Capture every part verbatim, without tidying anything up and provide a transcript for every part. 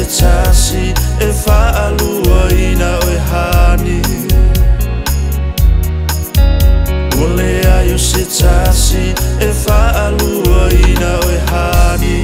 tasi e whaalua ina oe hani. Ole ayo se tasi e whaalua ina oe hani.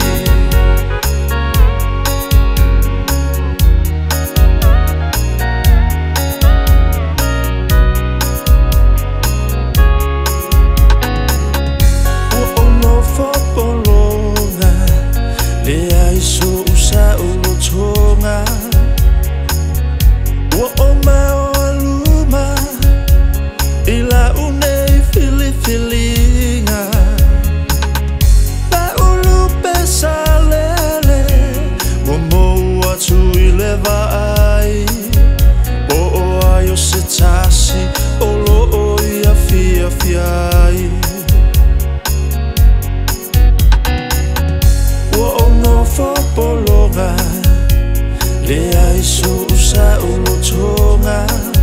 Le ai so usa ulo tonga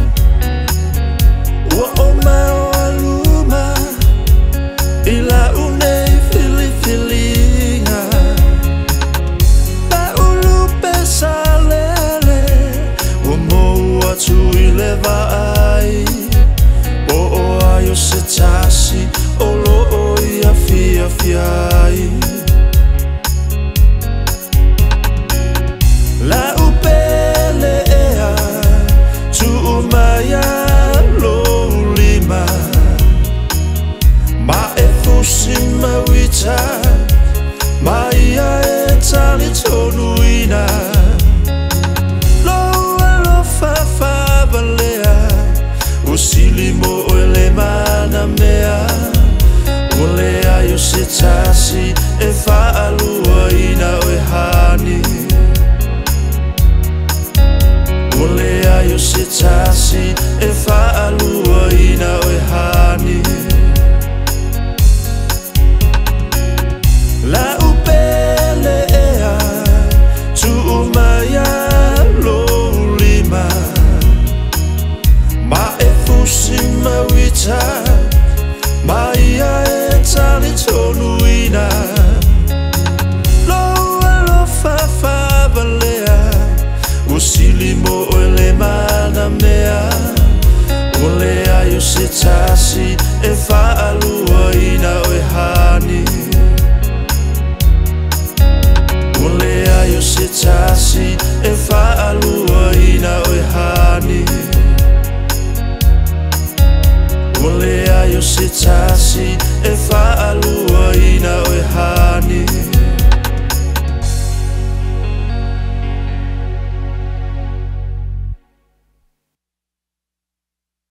Wa o mao aluma Ila unei fili filinga Ba ulu pesa lele Wa mo atu ile vai O o ayo se tasi O lo o ia fia fiai La upele ea tu umaya lo lima ma e fusi ma wita ma ia e tali tonuina lo lo fa fa balea usili mo ele mana mea ole ayo se tasi e fa alua ina oe hani. Ole ayo se tasi e whaalua ina oe hani. La upele ea tu umaya lo lima ma e fusi ma wita ma ia e tali tonuina lo lo fa fa balea usili mo ole mana mea ole ayo se tasi e whaalua ina oe hani. Ole ayo se tasi e whaalua ina oe hani. Ole ayo se tasi e whaalua ina oe